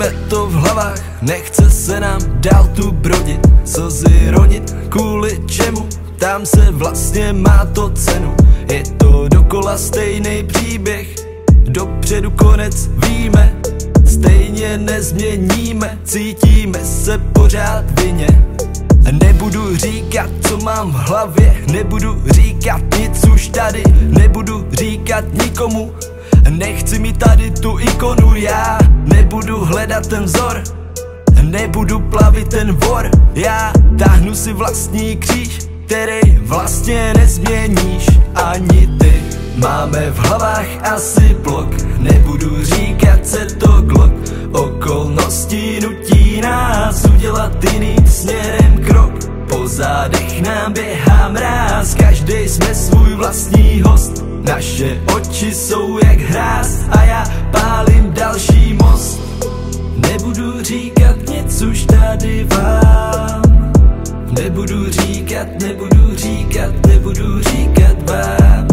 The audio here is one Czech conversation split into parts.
Máme to v hlavách, nechce se nám dál tu brodit, slzy ronit, kvůli čemu, tam se vlastně má to cenu. Je to dokola stejný příběh, dopředu konec víme, stejně nezměníme, cítíme se pořád vinně. Nebudu říkat, co mám v hlavě, nebudu říkat nic už tady, nebudu říkat nikomu, nechci mít tady tu ikonu. Já nebudu hledat ten vzor, nebudu plavit ten vor, já táhnu si vlastní kříž, který vlastně nezměníš ani ty. Máme v hlavách asi blok, nebudu říkat se to glok, okolnosti nutí nás udělat jiným směrem krok. Po zádech nám běhá mráz, každý jsme svůj vlastní host, naše oči jsou jak hráz a já pálím další most. Nebudu říkat nic už tady vám, nebudu říkat, nebudu říkat, nebudu říkat vám,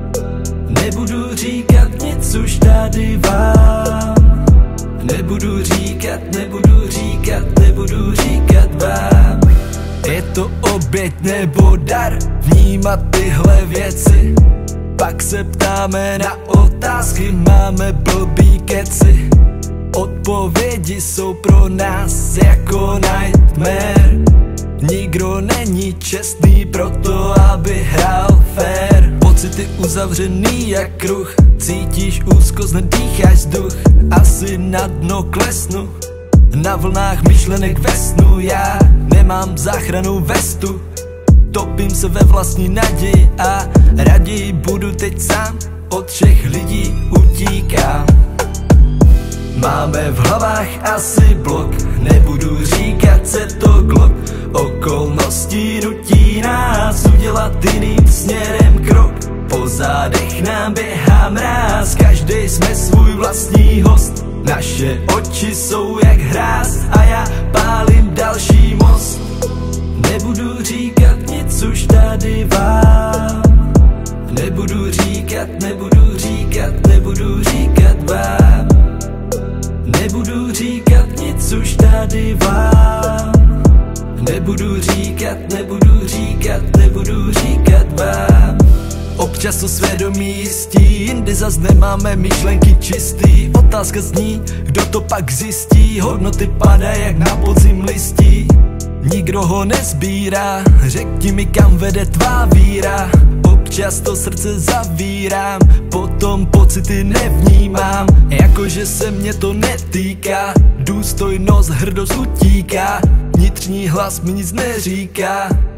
nebudu říkat nic už tady vám, nebudu říkat, nebudu říkat, nebudu říkat vám. Je to oběť nebo dar, vnímat tyhle věci, pak se ptáme na otázky, máme blbý keci. Odpovědi jsou pro nás jako nightmare, nikdo není čestný proto, aby hrál fair. Pocity uzavřený jak kruh, cítíš úzkost, nedýcháš vzduch, asi na dno klesnu, na vlnách myšlenek ve snu. Já nemám záchrannou vestu, topím se ve vlastní naději a raději budu teď sám, od všech lidí utíkám. Máme v hlavách asi blok, nebudu říkat se to glok, okolnosti nutí nás udělat jiným směrem krok. Po zádech nám běhá mráz, každý jsme svůj vlastní host, naše oči jsou jak hráz a já pálím další most. Nebudu říkat nic už tady vám, nebudu říkat, nebudu říkat, nebudu říkat vám, nebudu říkat nic už tady vám, nebudu říkat, nebudu říkat, nebudu říkat vám. Občas to svědomí jistí, jindy zas nemáme myšlenky čistý. Otázka zní, kdo to pak zjistí, hodnoty padají jak na podzim listí. Nikdo ho nezbírá, řekni mi, kam vede tvá víra. Občas to srdce zavírám, potom pocity nevnímám, jakože se mě to netýká. Důstojnost, hrdost utíká, vnitřní hlas mi nic neříká.